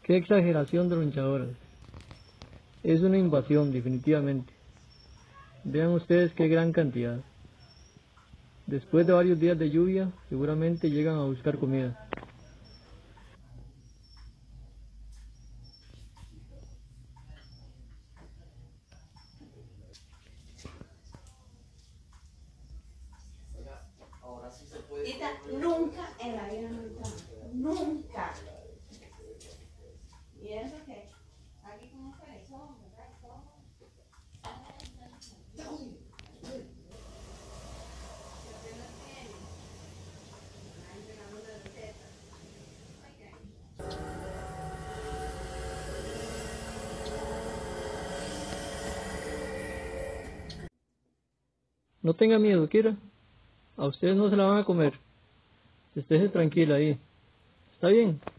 Qué exageración de lonchadoras. Es una invasión, definitivamente. Vean ustedes qué gran cantidad. Después de varios días de lluvia, seguramente llegan a buscar comida. Nunca en la vida no está. Nunca. ¿Y eso qué? Aquí con un perezón, ¿verdad? No tenga miedo, Kira. A ustedes no se la van a comer. Estése tranquila ahí. ¿Está bien?